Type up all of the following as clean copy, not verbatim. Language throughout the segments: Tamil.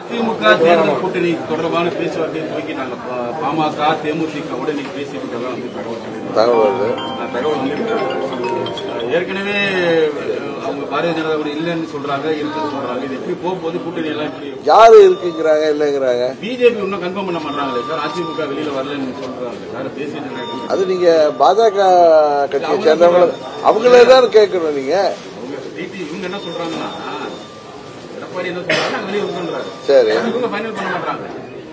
திமுக தேர்தல் கூட்டணி தொடர்பான பேச்சுவார்த்தையை துவக்கினாங்க. பாமக தேமுதிக உடனே பேசியிருக்கிறதா தகவல் ஏற்கனவே அவங்க பாரதிய ஜனதா கூட இல்லன்னு சொல்றாங்க, இருக்குன்னு சொல்றாங்க. இது எப்படி போகும்போது கூட்டணி எல்லாம் யாரு இருக்குங்கிறாங்க இல்லங்கிறாங்க. பிஜேபி இன்னும் கன்ஃபார்ம் பண்ண மாட்டாங்களே சார். அதிமுக வெளியில வரலன்னு சொல்றாங்க. யாரும் பேசிட்டு அது நீங்க பாஜக கட்சியை சேர்ந்தவங்க அவங்களே தான் கேட்கணும். நீங்க இவங்க என்ன சொல்றாங்கன்னா எடப்பாடி என்ன சொல்றாங்க வெளியே வந்துன்றாரு. சரி, இவங்க ஃபைனல் பண்ண மாட்டாங்க.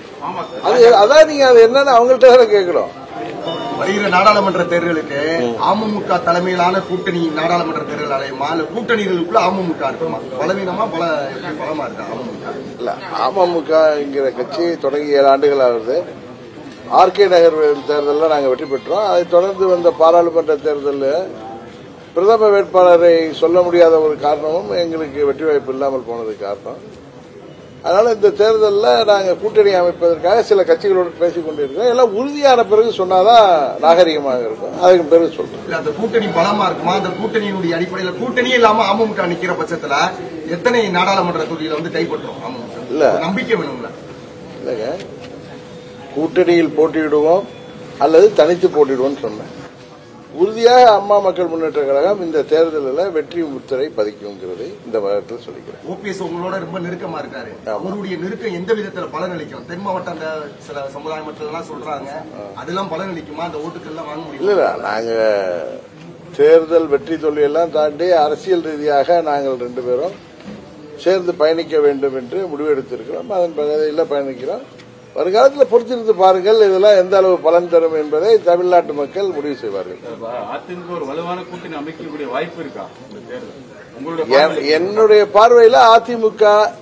அதான் நீங்க அது என்னன்னு அவங்கள்ட்ட தான் கேட்கணும். வருகிற நாடாளுமன்ற தேர்தலுக்கு அமமுக தலைமையிலான கூட்டணி நாடாளுமன்ற தேர்தல் அலையுமா இல்ல கூட்டணிகளுக்குள்ள அமமுக இருக்குமா? பலவீனமா பலமா இருக்கா அமமுக? இல்ல, அமமுகங்கிற கட்சி தொடங்கி 7 ஆண்டுகள் ஆகுது. ஆர்கே நகர் தேர்தலில் நாங்கள் வெற்றி பெற்றோம். அதை தொடர்ந்து வந்த பாராளுமன்ற தேர்தலில் பிரதம வேட்பாளரை சொல்ல முடியாத ஒரு காரணமும் எங்களுக்கு வெற்றி வாய்ப்பு இல்லாமல் போனதுக்கு காரணம். அதனால இந்த தேர்தலில் நாங்கள் கூட்டணி அமைப்பதற்காக சில கட்சிகளோடு பேசிக் கொண்டிருக்கிறோம். எல்லாம் உறுதியான பிறகு சொன்னாதான் நாகரிகமாக இருக்கும். அதுக்கு பிறகு சொல்றோம். அந்த கூட்டணி பலமா இருக்குமா? அந்த கூட்டணியினுடைய அடிப்படையில் கூட்டணியே இல்லாம அமமுக நிக்கிற பட்சத்துல எத்தனை நாடாளுமன்ற தொகுதியில வந்து கைப்பற்றும் அமமுக? இல்ல, நம்பிக்கை வேணும்ல. இல்லங்க, கூட்டணியில் போட்டியிடுவோம் அல்லது தனித்து போட்டியிடுவோம் சொன்னேன். உறுதியாக அம்மா மக்கள் முன்னேற்ற கழகம் இந்த தேர்தலில் வெற்றி முத்திரை பதிக்கும்ங்கிறது இந்த வகத்தில் சொல்லிக்கிறேன். ஓபிஎஸ் உங்களோட ரொம்ப நெருக்கமா இருக்காரு. அவருடைய நெருக்கம் எந்த விதத்தில் பலனளிக்கும்? தென் மாவட்ட அந்த சில சமுதாய மக்கள் சொல்றாங்க, அதெல்லாம் பலனளிக்குமா? அந்த ஓட்டுக்கள்லாம் வாங்க முடியும்? இல்ல, நாங்க தேர்தல் வெற்றி தோல்வியெல்லாம் தாண்டி அரசியல் ரீதியாக நாங்கள் 2 பேரும் சேர்ந்து பயணிக்க வேண்டும் என்று முடிவெடுத்திருக்கிறோம். அதன் பகுதியில் பயணிக்கிறோம். வருங்காலத்தில் பொறுத்திருந்து பாருங்கள், இதெல்லாம் எந்த அளவு பலன் தரும் என்பதை தமிழ்நாட்டு மக்கள் முடிவு செய்வார்கள். அதிமுக ஒரு வலுவான கூட்டணி அமைக்கக்கூடிய வாய்ப்பு இருக்கா இந்த தேர்தல்? என்னுடைய பார்வையில் அதிமுக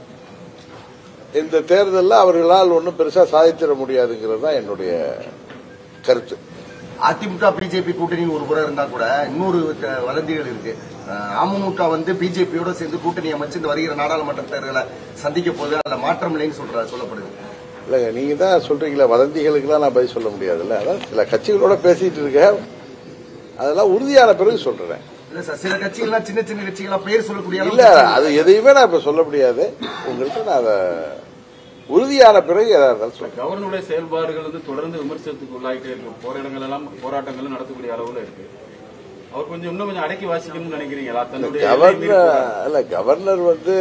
இந்த தேர்தலில் அவர்களால் ஒன்றும் பெருசா சாதித்திட முடியாதுங்கிறது தான் என்னுடைய கருத்து. அதிமுக பிஜேபி கூட்டணி ஒரு புறம் இருந்தா கூட இன்னொரு வதந்திகள் இருக்கு. அமமுக வந்து பிஜேபியோட சேர்ந்து கூட்டணி அமைச்சு இந்த வருகிற நாடாளுமன்ற தேர்தலை சந்திக்க போது அதுல மாற்றம் இல்லைன்னு சொல்லப்படுது. இல்லங்க, நீங்க தான் சொல்றீங்களா, வதந்திகளுக்குலாம் நான் பதில் சொல்ல முடியாதுல்ல. அதான் சில கட்சிகளோட பேசிட்டு இருக்கேன், அதெல்லாம் உறுதியான பிறகு சொல்றேன். இல்ல சார், சில கட்சிகள்லாம் சின்ன சின்ன கட்சிகள்லாம் பேர் சொல்லக்கூடிய இல்ல, அது எதையுமே நான் இப்ப சொல்ல முடியாது. உங்களுக்கு நான் அதை உறுதியான பிறகு ஏதாவது சொல்றேன். கவர்னருடைய செயல்பாடுகள் வந்து தொடர்ந்து விமர்சனத்துக்கு உள்ளாயிட்டே இருக்கு. போற இடங்கள் எல்லாம் போராட்டங்கள் நடத்தக்கூடிய அளவுல இருக்கு. அவர் இன்னும் கொஞ்சம் அடக்கி வாசிக்கணும்னு நினைக்கிறீங்களா? கவர்னர் வந்து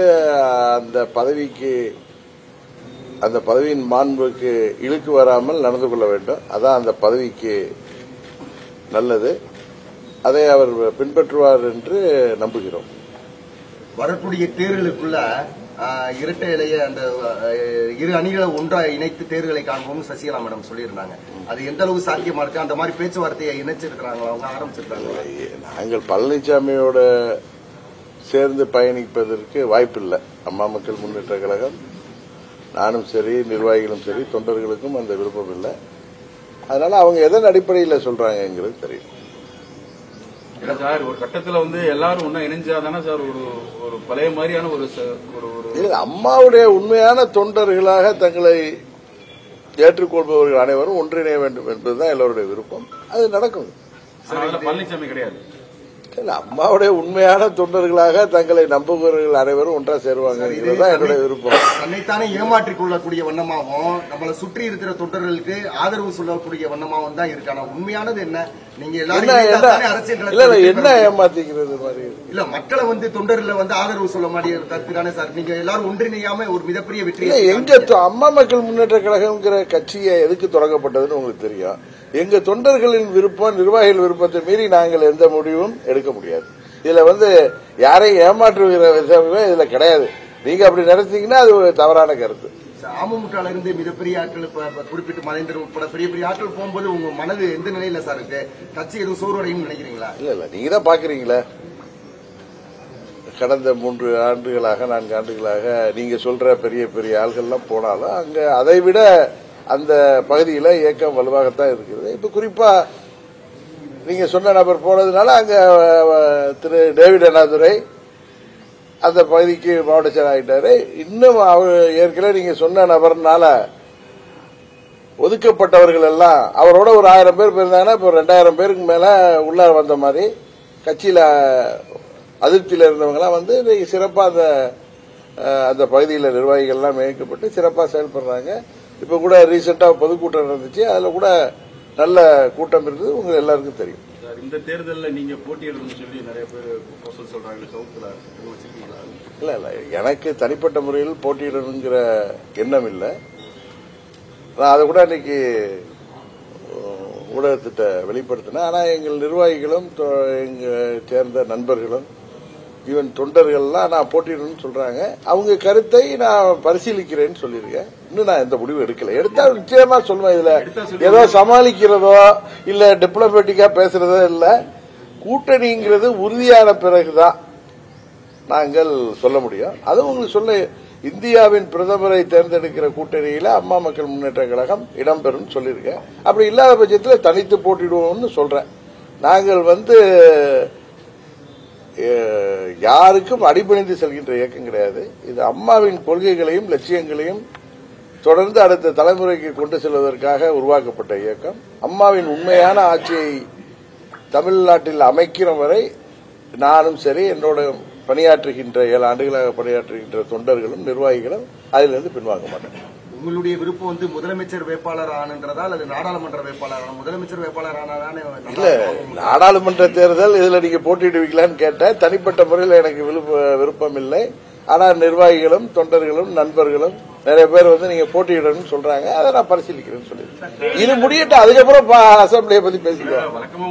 அந்த பதவியின் மாண்புக்கு இழுக்கு வராமல் நடந்து கொள்ள வேண்டும். அதான் அந்த பதவிக்கு நல்லது. அதை அவர் பின்பற்றுவார் என்று நம்புகிறோம். வரக்கூடிய தேர்தலுக்குள்ள இரட்டை இலைய அந்த இரு அணிகளை ஒன்றாக இணைத்து தேர்தலை காண்போம் சசிகலா மேடம் சொல்லியிருந்தாங்க. அது எந்த அளவு சாத்தியமா இருக்கு? அந்த மாதிரி பேச்சுவார்த்தையை இணைச்சிருக்கிறாங்களா? அவங்க ஆரம்பிச்சிருக்காங்க. நாங்கள் பழனிசாமியோட சேர்ந்து பயணிப்பதற்கு வாய்ப்பில்லை. அம்மா மக்கள் முன்னேற்ற கழகம், நானும் சரி, நிர்வாகிகளும் சரி, தொண்டர்களுக்கும் அந்த விருப்பம் இல்லை. அதனால அவங்க எதன் அடிப்படையில் சொல்றாங்கிறது தெரியும். சார், ஒரு கட்டத்தில் வந்து எல்லாரும் ஒன்னா இணைஞ்சாதானே சார் ஒரு பழைய மாதிரியான ஒரு அம்மாவுடைய உண்மையான தொண்டர்களாக தங்களை ஏற்றுக்கொள்பவர்கள் அனைவரும் ஒன்றிணைய வேண்டும் என்பதுதான் எல்லோருடைய விருப்பம். அது நடக்கும். பழனிசாமி கிடையாது. அம்மாவுடைய உண்மையான தொண்டர்களாக தங்களை நம்புபவர்கள் அனைவரும் ஒன்றா சேருவாங்க. என்னுடைய விருப்பம். தன்னைத்தானே ஏமாற்றிக் கொள்ளக்கூடிய வண்ணமாகவும் நம்மளை சுற்றி இருக்கிற தொண்டர்களுக்கு ஆதரவு சொல்லக்கூடிய வண்ணமாகவும் தான் இருக்கு. ஆனா உண்மையானது என்ன? நீங்க எல்லாரும் அரசியல் என்ன ஏமாத்திக்கிறது மாதிரி இல்ல, மக்களை வந்து தொண்டர்ல வந்து ஆதரவு சொல்ல மாதிரி கருத்துதானே சார். நீங்க எல்லாரும் ஒன்றிணையாம ஒரு மிகப்பெரிய வெற்றி. எங்க அம்மா மக்கள் முன்னேற்ற கழகம்ங்கிற கட்சியை எதுக்கு தொடங்கப்பட்டதுன்னு உங்களுக்கு தெரியும். எங்க தொண்டர்களின் விருப்பம், நிர்வாகிகள் விருப்பத்தை மீறி நாங்கள் எந்த முடிவும் எடுக்க முடியாது. இதுல வந்து யாரையும் ஏமாற்றுகிற விஷயமே இதுல கிடையாது. நீங்க அப்படி நடத்தீங்கன்னா அது ஒரு தவறான கருத்து. அமமுகல இருந்து மிகப்பெரிய ஆட்கள் குறிப்பிட்டு மறைந்தர் உட்பட பெரிய பெரிய ஆட்கள் போகும்போது உங்க மனது எந்த நிலையில சார் இருக்கு? கட்சி எதுவும் சோர்வடையும் நினைக்கிறீங்களா? இல்ல, நீங்க தான் பாக்குறீங்களா, கடந்த 3 ஆண்டுகளாக 4 ஆண்டுகளாக நீங்க சொல்ற பெரிய பெரிய ஆள்கள்லாம் போனாலும் அங்க அதை விட அந்த பகுதியில் இயக்கம் வலுவாகத்தான் இருக்கிறது. இப்ப குறிப்பா நீங்க சொன்ன நபர் போனதுனால அங்க திரு டேவிட் அண்ணாதுரை அந்த பகுதிக்கு மாவட்ட செயலர் ஆகிட்டாரு. இன்னும் அவர் ஏற்கனவே நீங்க சொன்ன நபர்னால ஒதுக்கப்பட்டவர்கள் எல்லாம் அவரோட ஒரு 1000 பேர் இருந்தாங்கன்னா இப்போ 2000 பேருக்கு மேல உள்ள வந்த மாதிரி கட்சியில அதிருப்தியில இருந்தவங்க எல்லாம் வந்து சிறப்பா அந்த அந்த பகுதியில் நிர்வாகிகள்லாம் நியமிக்கப்பட்டு சிறப்பாக செயல்படுறாங்க. இப்ப கூட ரீசெண்டா பொதுக்கூட்டம் நடந்துச்சு, அதுல கூட நல்ல கூட்டம் இருந்தது, உங்க எல்லாருக்கும் தெரியும். இந்த தேர்தலில் நீங்க போட்டியிடணும்னு சொல்லி நிறைய பேர் சொல்றாங்க. சவுத்துல இல்ல இல்ல, எனக்கு தனிப்பட்ட முறையில் போட்டியிடணுங்கிற எண்ணம் இல்லை. நான் அதை கூட இன்னைக்கு ஊடகத்திட்ட வெளிப்படுத்தினேன். ஆனா எங்கள் நிர்வாகிகளும் எங்க சேர்ந்த நண்பர்களும் ஈவன் தொண்டர்கள்லாம் நான் போட்டியிடணும்னு சொல்றாங்க. அவங்க கருத்தை நான் பரிசீலிக்கிறேன்னு சொல்லியிருக்கேன். இன்னும் நான் எந்த முடிவு எடுக்கல. எடுத்தா நிச்சயமா சொல்லுவேன். இதுல ஏதோ சமாளிக்கிறதோ இல்ல டிப்ளமேட்டிக்கா பேசுறதோ இல்ல. கூட்டணிங்கிறது உறுதியான பிறகுதான் நாங்கள் சொல்ல முடியும். அதுவும் உங்களுக்கு சொல்ல, இந்தியாவின் பிரதமரை தேர்ந்தெடுக்கிற கூட்டணியில அம்மா மக்கள் முன்னேற்ற கழகம் இடம்பெறும் சொல்லியிருக்கேன். அப்படி இல்லாத பட்சத்தில் தனித்து போட்டிடுவோம்னு சொல்றேன். நாங்கள் யாருக்கும் அடிபணிந்து செல்கின்ற இயக்கம் கிடையாது. இது அம்மாவின் கொள்கைகளையும் லட்சியங்களையும் தொடர்ந்து அடுத்த தலைமுறைக்கு கொண்டு செல்வதற்காக உருவாக்கப்பட்ட இயக்கம். அம்மாவின் உண்மையான ஆட்சியை தமிழ்நாட்டில் அமைக்கிற வரை நானும் சரி, என்னோட பணியாற்றுகின்ற 7 ஆண்டுகளாக பணியாற்றுகின்ற தொண்டர்களும் நிர்வாகிகளும் அதிலிருந்து பின்வாங்க மாட்டேன். உங்களுடைய விருப்பம் முதலமைச்சர் வேட்பாளர் ஆனன்றதா அல்லது நாடாளுமன்ற வேட்பாளர்? முதலமைச்சர் வேட்பாளர் ஆனாதானே இல்ல, நாடாளுமன்ற தேர்தல் இதுல நீங்க போட்டியிடுவீங்களான்னு கேட்டேன். தனிப்பட்ட முறையில் எனக்கு விருப்பம் இல்லை. ஆனா நிர்வாகிகளும் தொண்டர்களும் நண்பர்களும் நிறைய பேர் நீங்க போட்டியிடணும்னு சொல்றாங்க. அதை நான் பரிசீலிக்கிறேன்னு சொல்லியிருக்கேன். இது முடியட்டும், அதுக்கப்புறம் அசம்பிளியை பத்தி பேசிக்கலாம்.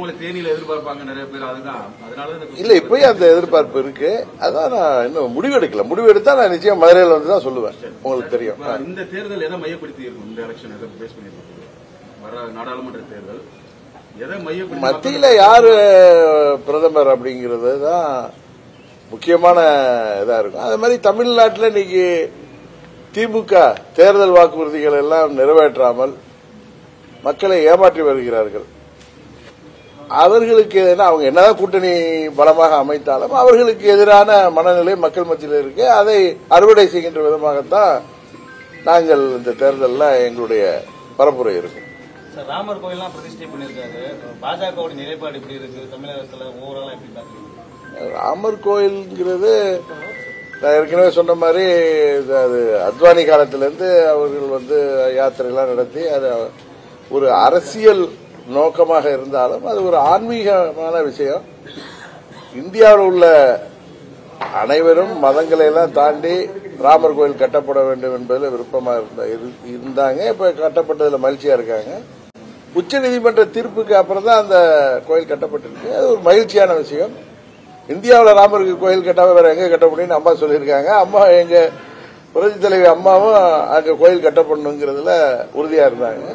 இல்ல, இப்பயும் அந்த எதிர்பார்ப்பு இருக்கு. அதான் நான் இன்னும் முடிவு எடுக்கல. முடிவு எடுத்தா நான் நிச்சயம் மதுரையில் வந்துதான் சொல்லுவேன். உங்களுக்கு தெரியும். இந்த தேர்தல் எதை மையப்படுத்தி இருக்கும்? இந்த எலெக்ஷன் எதை பேஸ் பண்ணிருக்கோம்? நாடாளுமன்ற தேர்தல் எதை மையப்படுத்தி, மத்தியில யாரு பிரதமர் அப்படிங்கறது தான் முக்கியமான இதா இருக்கும். அதே மாதிரி தமிழ்நாட்டில் இன்னைக்கு திமுக தேர்தல் வாக்குறுதிகள் எல்லாம் நிறைவேற்றாமல் மக்களை ஏமாற்றி வருகிறார்கள். அவர்களுக்கு அவங்க என்னதான் கூட்டணி பலமாக அமைத்தாலும் அவர்களுக்கு எதிரான மனநிலை மக்கள் மத்தியில் இருக்கு. அதை அறுவடை செய்கின்ற விதமாகத்தான் நாங்கள் இந்த தேர்தலில் எங்களுடைய பரப்புரை இருக்கும். ராமர் கோயிலாம் பிரதிஷ்டை பண்ணிருக்காரு. பாஜகவுடைய நிலைப்பாடு எப்படி இருக்கு தமிழகத்தில்? ஓவராலா எப்படி பாக்குறீங்க? ராமர் கோயில்ங்கிறது நான் ஏற்கனவே சொன்ன மாதிரி அது அத்வானி காலத்திலிருந்து அவர்கள் யாத்திரைலாம் நடத்தி அது ஒரு அரசியல் நோக்கமாக இருந்தாலும் அது ஒரு ஆன்மீகமான விஷயம். இந்தியாவில் உள்ள அனைவரும் மதங்களை எல்லாம் தாண்டி ராமர் கோயில் கட்டப்பட வேண்டும் என்பதில் விருப்பமாக இருந்தாங்க. இப்ப கட்டப்பட்டதுல மகிழ்ச்சியா இருக்காங்க. உச்ச நீதிமன்ற தீர்ப்புக்கு அப்புறம் தான் அந்த கோயில் கட்டப்பட்டிருக்கு. அது ஒரு மகிழ்ச்சியான விஷயம். இந்தியாவில் ராமருக்கு கோயில் கட்டாம வேற எங்க கட்ட முடியும்னு அம்மா சொல்லியிருக்காங்க. அம்மா, எங்க புரட்சி தலைவி அம்மாவும் அங்க கோயில் கட்டப்படணுங்கிறதுல உறுதியா இருந்தாங்க.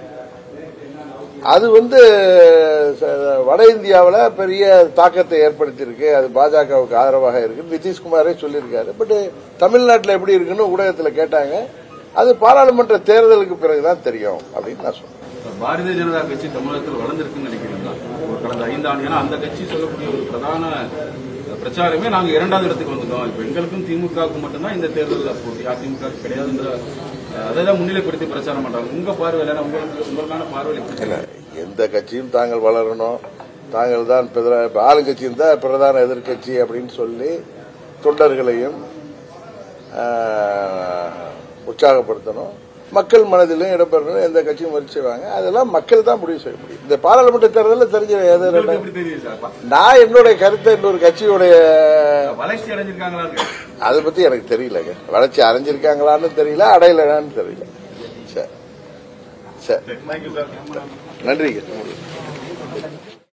அது வட இந்தியாவில் பெரிய தாக்கத்தை ஏற்படுத்தியிருக்கு. அது பாஜகவுக்கு ஆதரவாக இருக்கு. நிதிஷ்குமாரே சொல்லியிருக்காரு. பட் தமிழ்நாட்டில் எப்படி இருக்குன்னு ஊடகத்தில் கேட்டாங்க. அது பாராளுமன்ற தேர்தலுக்கு பிறகுதான் தெரியும் அப்படின்னு நான் சொன்னேன். பாரதிய ஜனதா கட்சி தமிழகத்தில் வளர்ந்திருக்குன்னு நினைக்கிறீங்களா? கடந்த 5 ஆண்டு, ஏன்னா அந்த கட்சி சொல்லக்கூடிய ஒரு பிரதான பிரச்சாரமே நாங்க 2வது இடத்துக்கு வந்துட்டோம். இப்ப எங்களுக்கும் திமுகவுக்கு மட்டும்தான் இந்த தேர்தலில் போட்டி, அதிமுக கிடையாதுன்ற அதான் முன்னிலைப்படுத்தி பிரச்சாரம் பண்றாங்க. உங்க பார்வையில உங்களுக்கான பார்வையில் எந்த கட்சியும் தாங்கள் வளரணும், தாங்கள் தான் ஆளுங்கட்சியும் தான் பிரதான எதிர்கட்சி அப்படின்னு சொல்லி தொண்டர்களையும் உற்சாகப்படுத்தணும். மக்கள் மனதிலும் இடம்பெறணும். எந்த கட்சியும் முயற்சி செய்வாங்க. அதெல்லாம் மக்கள் தான் முடிவு செய்ய முடியும். இந்த பாராளுமன்ற தேர்தலில் தெரிஞ்ச நான் என்னுடைய கருத்தை இன்னொரு கட்சியுடைய வளர்ச்சி அடைஞ்சிருக்காங்களா அதை பத்தி எனக்கு தெரியலங்க. வளர்ச்சி அடைஞ்சிருக்காங்களான்னு தெரியல, அடையலன்னு தெரியல. சரி, நன்றிங்க.